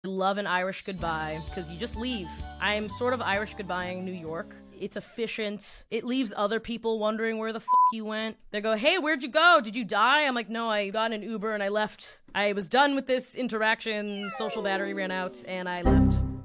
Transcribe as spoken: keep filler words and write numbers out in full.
I love an Irish goodbye because you just leave. I'm sort of Irish goodbying New York. It's efficient. It leaves other people wondering where the fuck you went. They go, hey, where'd you go? Did you die? I'm like, no, I got an Uber and I left. I was done with this interaction. Social battery ran out and I left.